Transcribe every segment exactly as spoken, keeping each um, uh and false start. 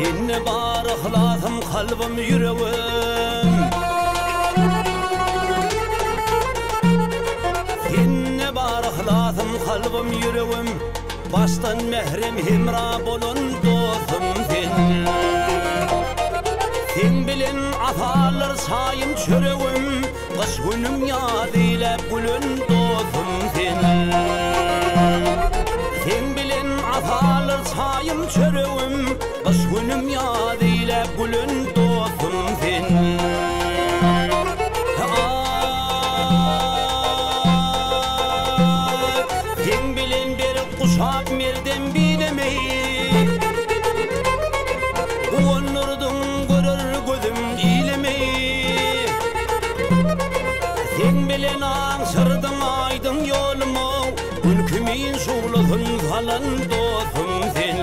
Seninle bar ihlasım, kalbim, yüreğim. Seninle bar ihlasım, kalbim, yüreğim. Baştan mehrem hemra bolun dostum sen. Sen bilen afalar sayım çöreğim. Kış günüm yad eyle gülün dostum sen. Sen bilen afalar sayım çöreğim. Kış günüm yad eyle gülün dostum sen. Sen bilen bir kuşak merden bilemeyi. Onurdun görür gözüm ilemeyi. Sen bilen ansırdın aydın yolumu. Ülkümün şuğluğun falan dostum sen.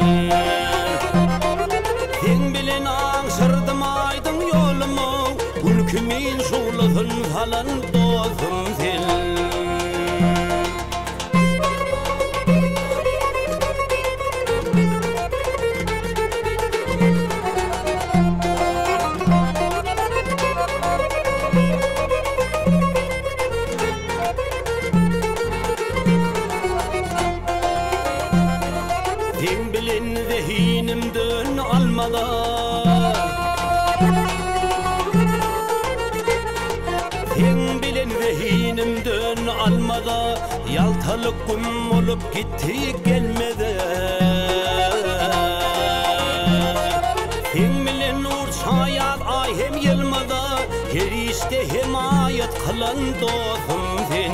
Sen bilen ansırdım aydın yolumu. Ülkümün şuğluğun falan dostum sen. Sen bilen zihnimden almadan. Sen bilen zihnimden almadan. Yaltalık gün olup gitti gelmedi. Sen bilen uçayat ay hem yılmada. Her işte himayet kılan dostum sen.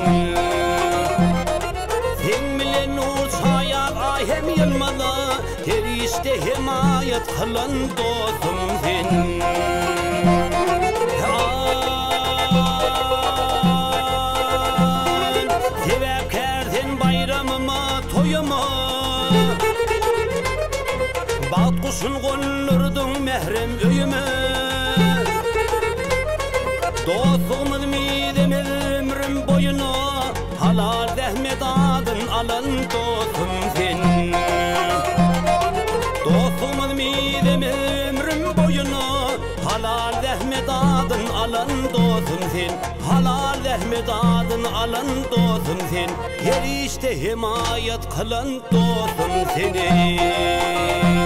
Sen bilen uçayat ay hem yılmada. Her işte himayet kılan dostum sen. Sebepkerden bayramıma toyuma. Bat kuşun konurdun mehrem öyüme. Dostumuz midemiz ömrüm boyuna. Halal zahmet adın alan dostum sen. Dostumuz midemiz ömrüm boyuna. Halal zahmet adın alan dostum sen. Halal zahmet adın alan dostum sen. Her işte himayet kılan dostum seni.